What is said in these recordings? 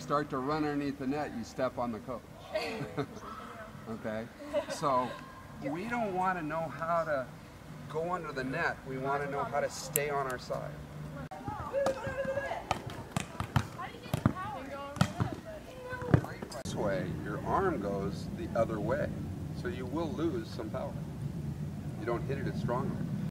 start to run underneath the net, you step on the coach. Okay? So we don't want to know how to go under the net. We want to know how to stay on our side. This way, your arm goes the other way. So you will lose some power. You don't hit it as strongly.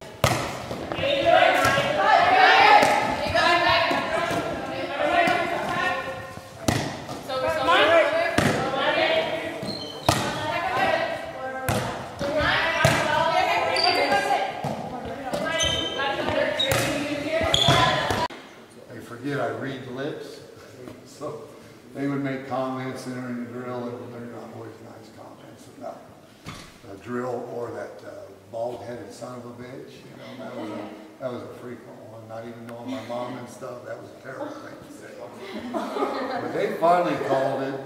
They forget I read lips, so they would make comments during the drill, and they're not always nice comments about the drill or that bald-headed son of a bitch. You know, that was a frequent one. Not even knowing my mom and stuff, that was a terrible thing to say. But they finally called it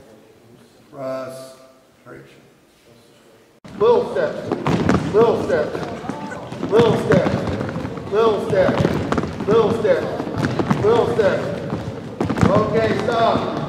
frustration. Little step, little step, little step, little step, little step, little step. Okay, stop.